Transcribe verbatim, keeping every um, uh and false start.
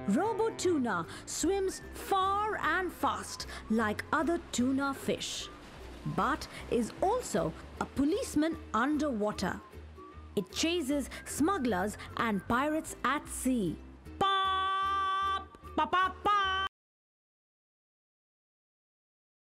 Robo-tuna swims far and fast like other tuna fish, but is also a policeman underwater. It chases smugglers and pirates at sea.